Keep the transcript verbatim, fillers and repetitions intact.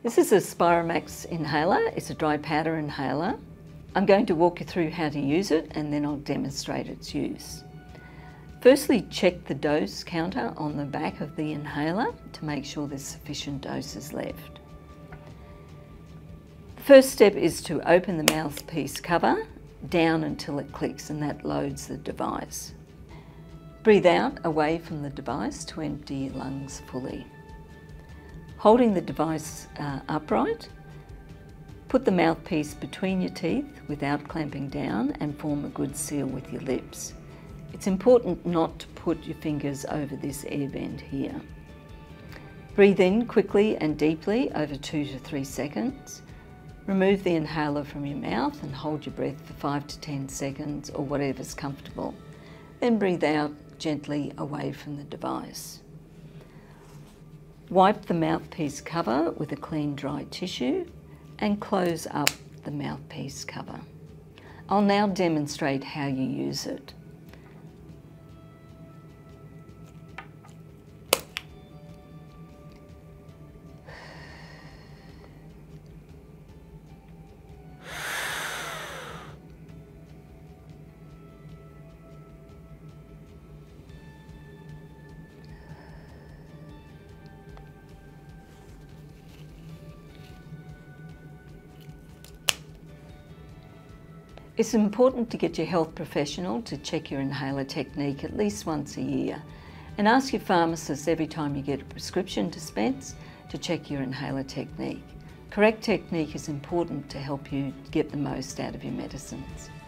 This is a Spiromax inhaler. It's a dry powder inhaler. I'm going to walk you through how to use it and then I'll demonstrate its use. Firstly, check the dose counter on the back of the inhaler to make sure there's sufficient doses left. The first step is to open the mouthpiece cover down until it clicks, and that loads the device. Breathe out away from the device to empty your lungs fully. Holding the device uh, upright, put the mouthpiece between your teeth without clamping down and form a good seal with your lips. It's important not to put your fingers over this air vent here. Breathe in quickly and deeply over two to three seconds. Remove the inhaler from your mouth and hold your breath for five to ten seconds or whatever's comfortable. Then breathe out gently away from the device. Wipe the mouthpiece cover with a clean dry tissue and close up the mouthpiece cover. I'll now demonstrate how you use it. It's important to get your health professional to check your inhaler technique at least once a year, and ask your pharmacist every time you get a prescription dispensed to check your inhaler technique. Correct technique is important to help you get the most out of your medicines.